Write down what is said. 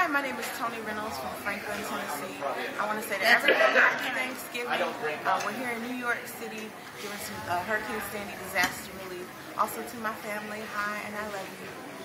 Hi, my name is Tonie Reynolds from Franklin, Tennessee. I want to say to everyone, happy Thanksgiving. We're here in New York City doing some Hurricane Sandy disaster relief. Also to my family, hi, and I love you.